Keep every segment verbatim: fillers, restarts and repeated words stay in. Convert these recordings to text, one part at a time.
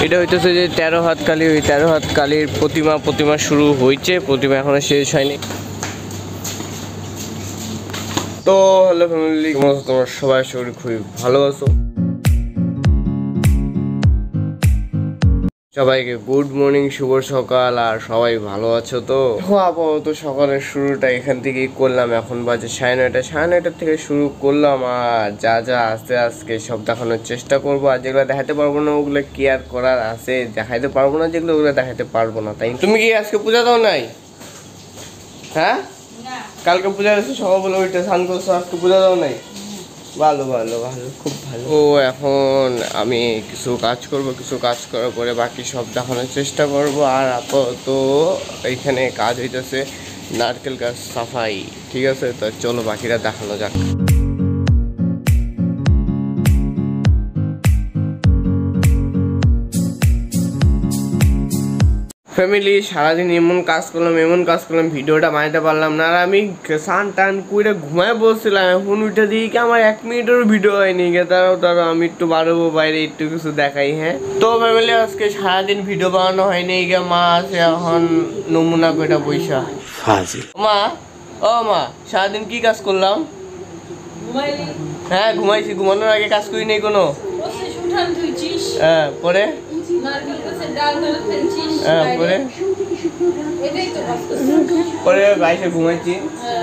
এটা হইতেছে যে তেরো হাত কালী, ওই তেরো হাত কালীর প্রতিমা প্রতিমা শুরু হয়েছে, প্রতিমা এখনো শেষ হয়নি। তো হ্যালো ফ্যামিলি, তোমার সবাই শরীর খুবই ভালো আছো? সবাইকে গুড মর্নিং, শুভ সকাল। আর সবাই ভালো আছো তো? আপাতত সকালের শুরুটা এখান থেকেই করলাম। এখন বাজে সাড়ে নয়টা, সাড়ে নয়টার থেকে শুরু করলাম। আর যা যা আস্তে আজকে সব দেখানোর চেষ্টা করবো। আর যেগুলো দেখাতে পারবো না ওগুলো কি আর করার আছে, দেখাইতে পারবো না যেগুলো ওগুলো দেখাতে পারবো না। তাই তুমি কি আজকে পূজা দাও নাই? হ্যাঁ, কালকে পূজা আছে, সকালবেলা ওইটা স্নান করছো, আজকে পূজা দাও নাই? ভালো ভালো ভালো, খুব ভালো। ও এখন আমি কিছু কাজ করব, কিছু কাজ করার পরে বাকি সব দেখানোর চেষ্টা করব। আর আপাতত এইখানে কাজ হইতেছে নারকেল গাছ সাফাই, ঠিক আছে? তো চলো বাকিটা দেখানো যাক। ফ্যামিলি সারাদিন এমন কাজ করলাম এমন কাজ করলাম ভিডিওটা বানাতে পারলাম না। আর আমি সান টান কুইটা ঘুমায় বসছিলাম, এখন উঠে দিই কি আমার এক মিনিটেরও ভিডিও হয়নি। গে তারাও তারা আমি একটু বাড়বো বাইরে, একটু কিছু দেখাই। হ্যাঁ তো ফ্যামিলি আজকে সারাদিন ভিডিও বানানো হয়নি। গে মা আছে এখন নমুনা কইটা পয়সা ফাজিল। মা ও মা, সারাদিন কি কাজ করলাম? হ্যাঁ ঘুমাইছি, ঘুমানোর আগে কাজ করি নাই কোনো। হ্যাঁ পরে পরে পরে বাইশে ঘুমাইছি,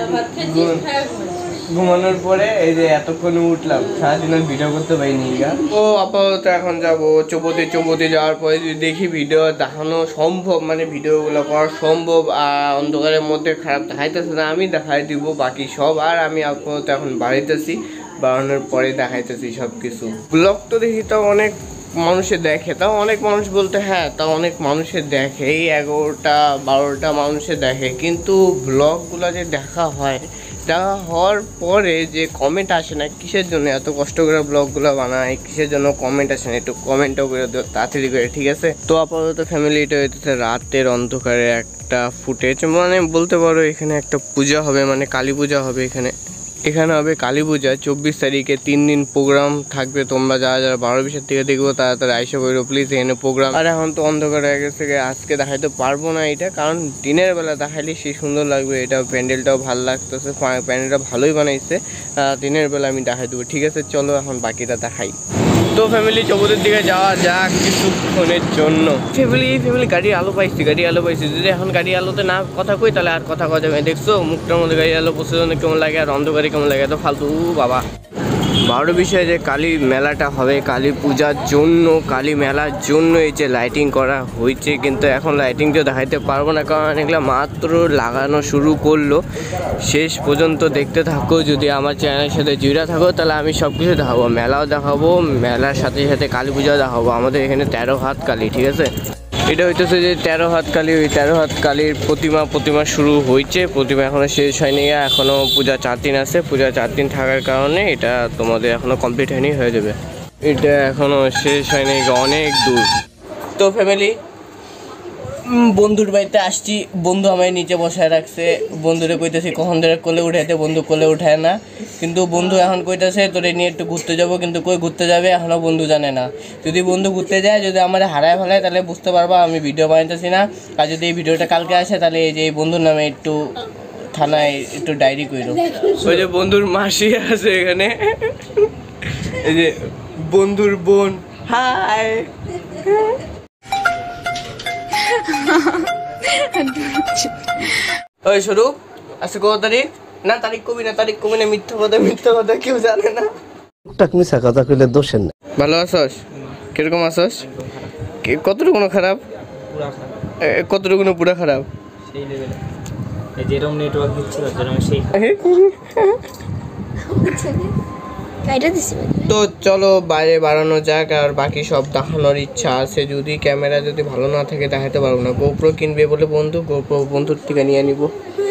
ঘুমানোর পরে এই যে এতক্ষণে উঠলাম, সারাদিন আর ভিডিও করতে পারিনি। ও আপাতত এখন যাবো চৌপতি, চৌপতি যাওয়ার পরে যদি দেখি ভিডিও দেখানো সম্ভব, মানে ভিডিওগুলো করা সম্ভব আর অন্ধকারের মধ্যে খারাপ দেখাইতেছে না, আমি দেখাই দিব বাকি সব। আর আমি আপাতত এখন বাড়িতেছি, বাড়ানোর পরে দেখাইতেছি সব কিছু। ব্লগ তো দেখি তো অনেক মানুষে দেখে, তাও অনেক মানুষ বলতে হ্যাঁ তাও অনেক মানুষের দেখে, এই এগারোটা বারোটা মানুষে দেখে, কিন্তু ব্লগগুলো যে দেখা হয়, দেখা হওয়ার পরে যে কমেন্ট আসে না, কিসের জন্য এত কষ্ট করে ব্লগগুলো বানায়, কিসের জন্য কমেন্ট আসে না, একটু কমেন্টও করে দেবো তাড়াতাড়ি করে, ঠিক আছে? তো আপাতত ফ্যামিলি এটা হইতেছে রাতের অন্ধকারে একটা ফুটেজ, মানে বলতে পারো এখানে একটা পূজা হবে, মানে কালী পূজা হবে এখানে। এখানে হবে কালী পূজা চব্বিশ তারিখে, তিন দিন প্রোগ্রাম থাকবে। তোমরা যারা যারা বারো বিশের থেকে দেখবো তারা তারা আইসা করো প্লিজ এখানে প্রোগ্রাম। আর এখন তো অন্ধকার হয়ে গেছে, আজকে দেখাইতে পারবো না এটা, কারণ দিনের বেলা দেখাইলে সে সুন্দর লাগবে। এটা প্যান্ডেলটাও ভালো লাগতেছে, প্যান্ডেলটা ভালোই বানাইছে। দিনের বেলা আমি দেখাই দেবো, ঠিক আছে? চলো এখন বাকিটা দেখাই। তো ফ্যামিলি চৌপতির দিকে যাওয়া যাক কিছুক্ষণের জন্য। ফ্যামিলি ফ্যামিলি গাড়ির আলো পাইছি, গাড়ি আলো পাইছি। যদি এখন গাড়ি আলোতে না কথা কই তাহলে আর কথা কথা যাবে। দেখছো মুখটার মধ্যে গাড়ি আলো বসে কেমন লাগে, আর অন্ধকারে কেমন লাগে, এত ফালতু বাবা। বারো বিষয়ে যে কালী মেলাটা হবে, কালী পূজার জন্য, কালী মেলার জন্য এই যে লাইটিং করা হয়েছে, কিন্তু এখন লাইটিং তো দেখাইতে পারবো না, কারণ এগুলো মাত্র লাগানো শুরু করলো। শেষ পর্যন্ত দেখতে থাকো, যদি আমার চ্যানেলের সাথে জুড়ে থাকো তাহলে আমি সব কিছু দেখাবো, মেলাও দেখাবো, মেলার সাথে সাথে কালী পূজাও দেখাবো। আমাদের এখানে তেরো হাত কালী, ঠিক আছে? এটা হইতেছে যে তেরো হাত কালী, ওই তেরো হাত কালীর প্রতিমা প্রতিমা শুরু হয়েছে, প্রতিমা এখনো শেষ হয়নি। এখনো পূজা চার দিন আছে, পূজা চার দিন থাকার কারণে এটা তোমাদের এখনো কমপ্লিট হয়নি, হয়ে যাবে। এটা এখনো শেষ হয়নি, অনেক দূর। তো ফ্যামিলি বন্ধুর বাড়িতে আসছি, বন্ধু আমায় নিচে বসায় রাখছে, বন্ধুরে কইতেছি কখন ধরে কোলে উঠাইতে, বন্ধু কোলে উঠায় না। কিন্তু বন্ধু এখন কইতেছে তোরে নিয়ে একটু ঘুরতে যাবো, কিন্তু কই ঘুরতে যাবে এখনও বন্ধু জানে না। যদি বন্ধু ঘুরতে যায়, যদি আমার হারায় ফেলায় তাহলে বুঝতে পারবা আমি ভিডিও বানাইতেছি না। আর যদি এই ভিডিওটা কালকে আসে তাহলে এই যে এই বন্ধুর নামে একটু থানায় একটু ডায়েরি কইরো। ওই যে বন্ধুর মাসি আছে এখানে, এই যে বন্ধুর বোন, হাই। ওই স্বরূপ আজকে কত তারিখ? না তারিখ কবি না, তারিখ কবি না, মিথ্যা কথা, মিথ্যা কথা কেউ জানে না। মিথ্যা কথা কইলে দোষের না। ভালো আছস? কিরকম আছস? কতটুকু খারাপ? কতটুকু পুরা খারাপ? সেই লেভেলে এই যেরকম নেটওয়ার্ক দিচ্ছে যেরকম সেই। তো চলো বাইরে বাড়ানো যাক, আর বাকি সব দেখানোর ইচ্ছা আছে। যদি ক্যামেরা যদি ভালো না থাকে দেখাতে পারবো না। গোপ্রো কিনবে বলে বন্ধু, গোপ্রো বন্ধুর থেকে নিয়ে নিব।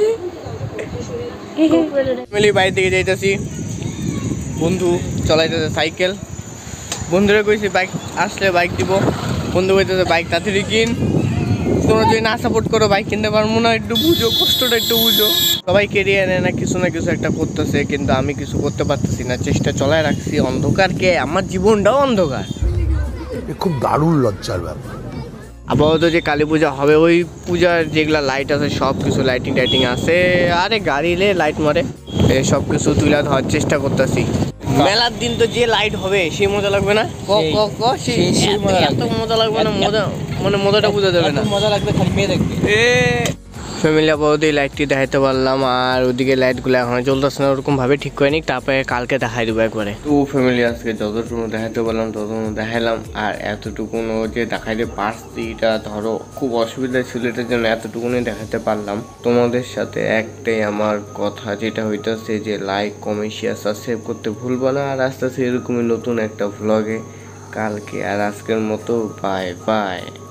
ফ্যামিলি বাইরে দিকে যাইতেছি, বন্ধু চলাইতেছে সাইকেল। বন্ধুরা কইছি বাইক আসলে বাইক দিব, বন্ধু কইতেছে বাইক তাড়াতাড়ি কিন। তোমরা যদি না সাপোর্ট করো বাইক কিনতে পারবো না, একটু বুঝো, কষ্টটা একটু বুঝো। সবাই কেরিয়ার নেয় না, কিছু না কিছু একটা করতেছে, কিন্তু আমি কিছু করতে পারতেছি না, চেষ্টা চলায় রাখছি। অন্ধকারকে আমার জীবনটাও অন্ধকার, এ খুব দারুণ লজ্জার ব্যাপার। আপাতত যে কালী পূজা হবে ওই পূজার যেগুলা লাইট আছে সব কিছু লাইটিং টাইটিং আছে, আরে গাড়ি লে লাইট মারে, এই সব কিছু তুলে ধরার চেষ্টা করতেছি। মেলার দিন তো যে লাইট হবে সেই মজা লাগবে না? ক ক ক সেই এত মজা লাগবে না, মজা মানে মজাটা বোঝা যাবে না। মজা লাগবে খালি মেয়ে দেখবে। এ ফ্যামিলি আপাতত এই লাইটটি দেখাইতে পারলাম, আর ওদিকে লাইটগুলো এখন চলতেছে না ওরকম ভাবে, ঠিক করে নি, তারপরে কালকে দেখাই দেবো একবারে। তো ফ্যামিলি আজকে যতটুকু দেখাইতে পারলাম ততটুকু দেখাইলাম, আর এতটুকুনো যে দেখাইতে পারছি এটা ধরো খুব অসুবিধা ছিল, এটার জন্য এতটুকুনি দেখাতে পারলাম। তোমাদের সাথে একটাই আমার কথা যেটা হইতেছে যে লাইক কমেন্ট শেয়ার সাবস্ক্রাইব করতে ভুলবো না, আর আস্তে আস্তে এরকমই নতুন একটা ভ্লগে কালকে। আর আজকের মতো বাই বাই।